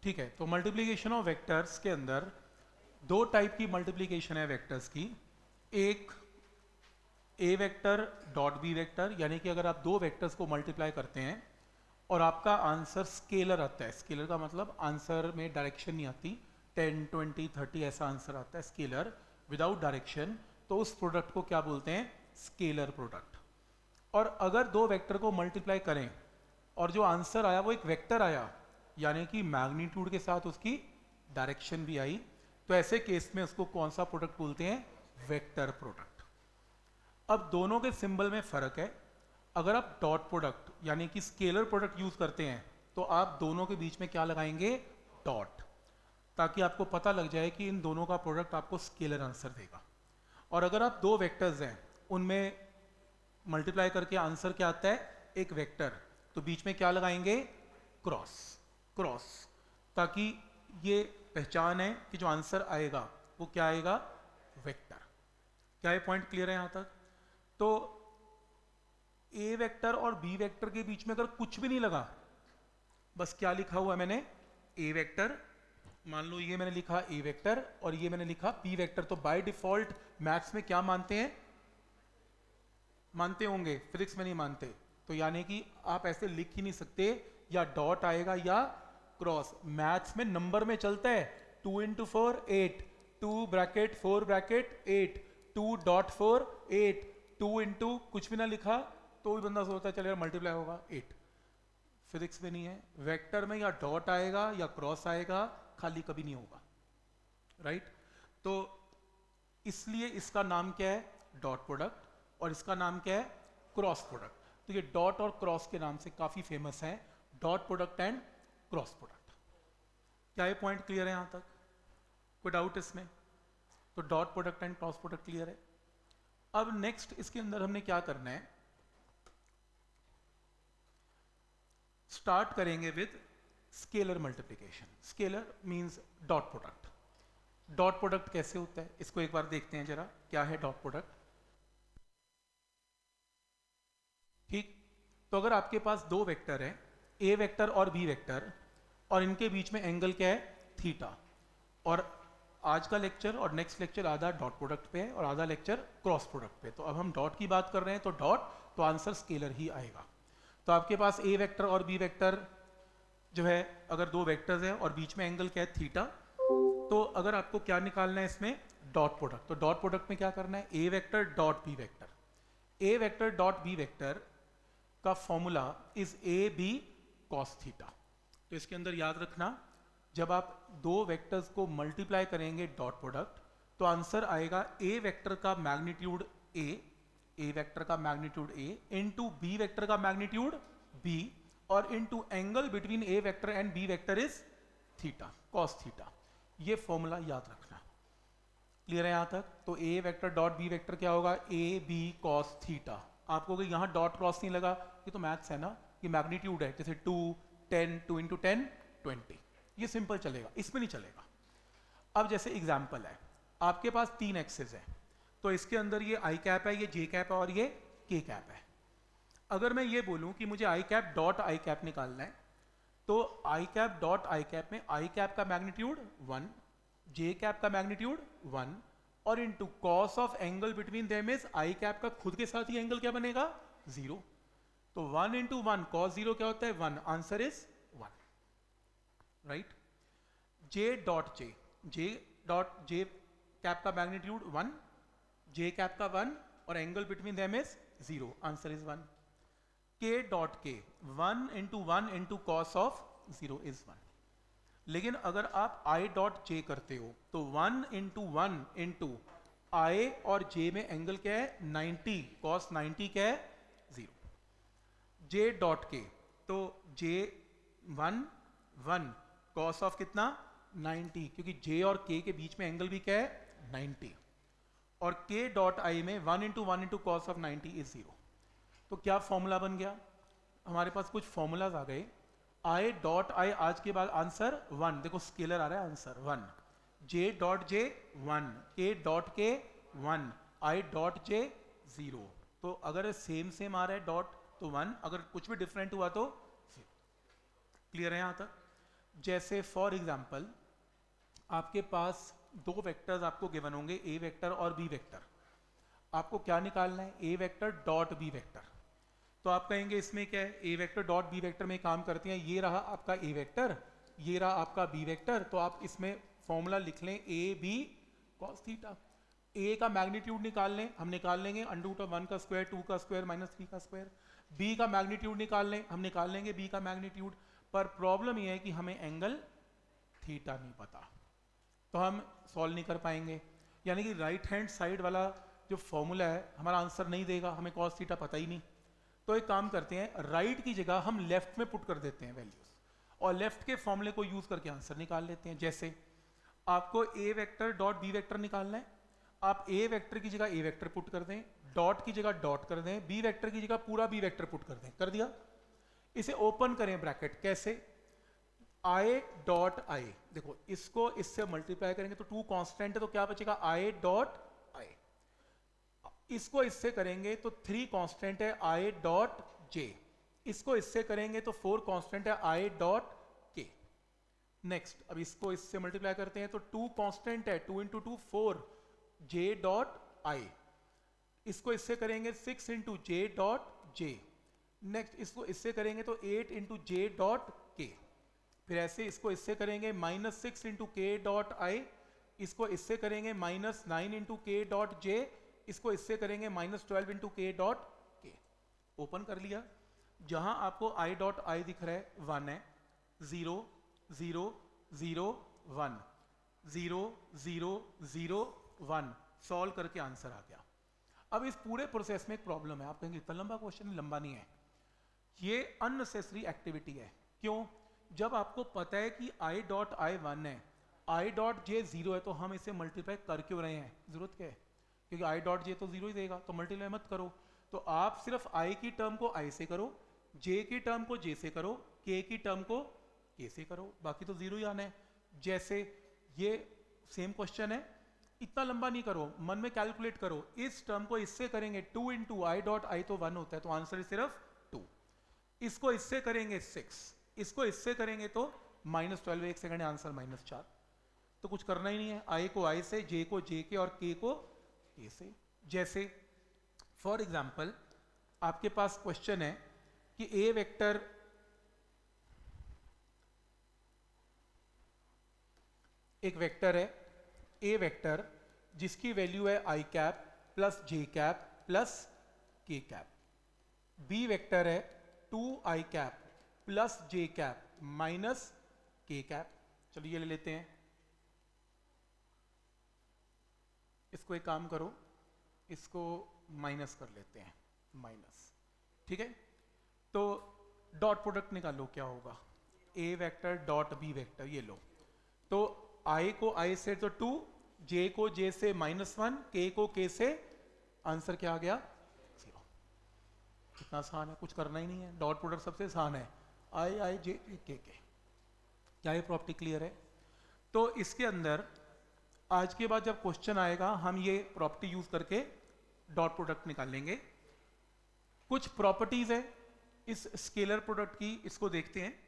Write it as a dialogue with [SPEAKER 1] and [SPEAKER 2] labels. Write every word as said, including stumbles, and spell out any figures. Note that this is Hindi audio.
[SPEAKER 1] ठीक है, तो मल्टीप्लिकेशन ऑफ वेक्टर्स के अंदर दो टाइप की मल्टीप्लिकेशन है वेक्टर्स की। एक A vector dot B vector, यानी कि अगर आप दो वेक्टर्स को मल्टीप्लाई करते हैं और आपका आंसर स्केलर आता है, स्केलर का मतलब आंसर में डायरेक्शन नहीं आती, टेन ट्वेंटी थर्टी ऐसा आंसर आता है स्केलर विदाउट डायरेक्शन, तो उस प्रोडक्ट को क्या बोलते हैं? Scalar product. और अगर दो वेक्टर को मल्टीप्लाई करें और जो आंसर आया वो एक वेक्टर आया, यानी कि मैग्नीट्यूड के साथ उसकी डायरेक्शन भी आई, तो ऐसे केस में उसको कौन सा प्रोडक्ट बोलते हैं? Vector product. अब दोनों के सिंबल में फर्क है। अगर आप डॉट प्रोडक्ट यानी कि स्केलर प्रोडक्ट यूज करते हैं तो आप दोनों के बीच में क्या लगाएंगे? डॉट, ताकि आपको पता लग जाए कि इन दोनों का प्रोडक्ट आपको स्केलर आंसर देगा। और अगर आप दो वेक्टर्स हैं उनमें मल्टीप्लाई करके आंसर क्या आता है? एक वेक्टर, तो बीच में क्या लगाएंगे? क्रॉस, क्रॉस, ताकि ये पहचान है कि जो आंसर आएगा वो क्या आएगा? वेक्टर। क्या ये पॉइंट क्लियर है यहां तक? तो ए वेक्टर और बी वेक्टर के बीच में अगर कुछ भी नहीं लगा, बस क्या लिखा हुआ है मैंने? ए वेक्टर, मान लो ये मैंने लिखा ए वेक्टर और ये मैंने लिखा बी वेक्टर, तो बाय डिफॉल्ट मैथ्स में क्या मानते हैं? मानते होंगे, फिजिक्स में नहीं मानते। तो यानी कि आप ऐसे लिख ही नहीं सकते, या डॉट आएगा या क्रॉस। मैथ्स में नंबर में चलता है, two into four eight, two bracket four bracket eight, two dot four eight, two into कुछ भी ना लिखा तो भी बंदा सोचता है चलेगा मल्टीप्लाई होगा एट। फिजिक्स में नहीं है, वेक्टर में या डॉट आएगा या क्रॉस आएगा, खाली कभी नहीं होगा, राइट? तो इसलिए इसका नाम क्या है? डॉट प्रोडक्ट, और इसका नाम क्या है? Cross product. तो ये डॉट और क्रॉस के नाम से काफी फेमस है, dot product and cross product. क्या ये पॉइंट क्लियर है यहां तक? कोई डाउट इसमें? तो dot product and cross product clear है। अब नेक्स्ट इसके अंदर हमने क्या करना है? स्टार्ट करेंगे with scalar multiplication. Scalar means dot product. Dot product कैसे होता है इसको एक बार देखते हैं जरा, क्या है डॉट प्रोडक्ट। ठीक, तो अगर आपके पास दो वेक्टर है, ए वेक्टर और बी वेक्टर, और इनके बीच में एंगल क्या है? थीटा। और आज का लेक्चर और नेक्स्ट लेक्चर आधा डॉट प्रोडक्ट पे है और आधा लेक्चर क्रॉस प्रोडक्ट पे। तो अब हम डॉट की बात कर रहे हैं, तो डॉट, तो आंसर स्केलर ही आएगा। तो आपके पास ए वेक्टर और बी वेक्टर जो है, अगर दो वेक्टर्स हैं और बीच में एंगल क्या है? थीटा, तो अगर आपको क्या निकालना है इसमें? Dot product. तो डॉट प्रोडक्ट में क्या करना है? A vector dot B vector. A vector dot B vector का formula is A B cos theta. तो इसके अंदर याद रखना, जब आप दो वेक्टर्स को मल्टीप्लाई करेंगे डॉट प्रोडक्ट, तो आंसर आएगा ए वेक्टर का मैग्नीट्यूड ए, ए वेक्टर का magnitude A into B vector का मैग्नीट्यूड बी, और into angle between A vector and B vector is theta, cos theta. ये फॉर्मूला याद रखना। क्लियर है यहां तक? तो A vector dot B vector क्या होगा? A B cos theta. आपको यहां डॉट क्रॉस नहीं लगा, ये तो मैथ्स है ना, ये मैग्नीट्यूड है, जैसे two ten, two into ten twenty, ये सिंपल चलेगा, इसमें नहीं चलेगा। अब जैसे एग्जाम्पल है, आपके पास तीन एक्सेस है, तो इसके अंदर ये आई कैप है, ये जे कैप है और ये के कैप है। अगर मैं ये बोलूं कि मुझे I cap dot I cap निकालना है, तो I cap dot I cap में आई कैप का मैग्नीट्यूड वन, जे कैप का मैग्नीट्यूड वन, और into cos of angle between them is I cap का खुद के साथ ही एंगल क्या बनेगा? जीरो। तो one into one cos zero क्या होता है? One. Answer is one, right? J dot J, J dot J cap का मैग्नीट्यूड वन, जे कैप का वन, और angle between them is zero. Answer is one. K dot K, one into one into cos of zero is one. लेकिन अगर आप आई डॉट जे करते हो, तो one into one into I और जे में एंगल क्या है? नाइंटी, कॉस नाइंटी क्या है? जीरो। जे डॉट के, तो J one one, cos of कितना? नाइंटी, क्योंकि जे और के के बीच में एंगल भी क्या है? नाइंटी। और के डॉट आई में one into one into cos of ninety is zero. तो क्या फॉर्मूला बन गया? हमारे पास कुछ फॉर्मूलाज आ गए। आई डॉट आई, आज के बाद आंसर वन, देखो स्केलर आ रहा है answer one. J dot J one, K dot K one, I dot J zero. तो अगर सेम सेम आ रहा है डॉट तो वन, अगर कुछ भी डिफरेंट हुआ तो जीरो। क्लियर है यहां तक? जैसे फॉर एग्जांपल आपके पास दो वेक्टर्स आपको गिवन होंगे, ए वेक्टर और बी वेक्टर। आपको क्या निकालना है? A vector dot B vector. तो आप कहेंगे इसमें क्या है, A vector dot B vector में काम करते हैं, ये रहा आपका ए वेक्टर, ये रहा आपका बी वेक्टर। तो आप इसमें फॉर्मूला लिख लें A B cos theta. A का मैग्नीट्यूड निकाल लें, हम निकाल लेंगे अंडर रूट ऑफ वन का स्क्वायर, टू का स्क्वायर माइनस थ्री का स्क्वायर। बी का मैग्नीट्यूड निकाल लें, हम निकाल लेंगे बी का मैग्नीट्यूड। पर प्रॉब्लम यह है कि हमें एंगल थीटा नहीं पता, तो हम सॉल्व नहीं कर पाएंगे। यानी कि राइट हैंड साइड वाला जो फॉर्मूला है हमारा आंसर नहीं देगा, हमें कॉस थीटा पता ही नहीं। तो एक काम करते हैं, राइट की जगह हम लेफ्ट में पुट कर देते हैं वैल्यूज, और लेफ्ट के फॉर्मूले को यूज करके आंसर निकाल लेते हैं। जैसे आपको A vector dot B vector निकालना है, आप ए वेक्टर की जगह ए वेक्टर पुट कर दें, डॉट की जगह डॉट कर दें, बी वेक्टर की जगह पूरा बी वेक्टर पुट कर दें। कर दिया? इसे ओपन करें ब्रैकेट, कैसे? आई डॉट आई, देखो इसको इससे मल्टीप्लाई करेंगे तो टू कांस्टेंट है, तो क्या बचेगा? I dot I. इसको इससे करेंगे तो थ्री कांस्टेंट है, आई डॉट जे। इसको इससे करेंगे तो फोर कांस्टेंट है, आई डॉट के। नेक्स्ट, अब इसको इससे मल्टीप्लाई करते हैं तो टू कांस्टेंट है, two into two four, J dot I. इसको इससे करेंगे six into J dot J. Next, इसको इससे करेंगे तो एट इंटू जे डॉट के। फिर ऐसे इसको इससे करेंगे minus six into K dot I. इसको इससे करेंगे minus nine into K dot J. इसको इससे करेंगे minus twelve into K dot K. Open कर लिया। जहां आपको आई डॉट आई दिख रहा है वन है, zero zero zero one, zero zero zero one, solve करके आंसर आ गया। अब इस पूरे प्रोसेस में एक प्रॉब्लम है। आप कहेंगे इतना लंबा क्वेश्चन? लंबा नहीं है, ये अननेसेसरी एक्टिविटी है। क्यों? जब आपको पता है कि आई डॉट आई वन है, आई डॉट जे जीरो है, तो हम इसे मल्टीप्लाई कर क्यों रहे हैं? जरूरत क्या है? क्योंकि आई डॉट जे तो जीरो ही देगा, तो मल्टीप्लाई मत करो। तो आप सिर्फ आई की टर्म को आई से करो, जे की टर्म को जे से करो, के की टर्म को के से करो, बाकी तो जीरो ही आना है। जैसे ये सेम क्वेश्चन है, इतना लंबा नहीं करो, मन में कैलकुलेट करो। इस टर्म को इससे करेंगे two into I dot I तो वन होता है, तो आंसर सिर्फ टू। इसको इससे करेंगे सिक्स, इसको इससे करेंगे तो माइनस ट्वेल्व, एक सेकंड आंसर माइनस चार। तो कुछ करना ही नहीं है, आई को आई से, जे को जे के और के को के से। जैसे फॉर एग्जाम्पल आपके पास क्वेश्चन है कि ए वेक्टर एक वेक्टर है, ए वेक्टर जिसकी वैल्यू है I cap plus J cap plus K cap. B vector है two I cap plus J cap minus K cap. चलिए ये ले लेते हैं। इसको एक काम करो, इसको माइनस कर लेते हैं, माइनस। ठीक है, तो डॉट प्रोडक्ट निकालो, क्या होगा? A vector dot B vector, ये लो। तो आई को आई से तो टू, जे को जे से माइनस वन, के को के से, आंसर क्या आ गया? जीरो। कितना आसान है, कुछ करना ही नहीं है। डॉट प्रोडक्ट सबसे आसान है, आई आई जे के के। क्या ये प्रॉपर्टी क्लियर है? तो इसके अंदर आज के बाद जब क्वेश्चन आएगा हम ये प्रॉपर्टी यूज करके डॉट प्रोडक्ट निकालेंगे। कुछ प्रॉपर्टीज है इस स्केलर प्रोडक्ट की, इसको देखते हैं।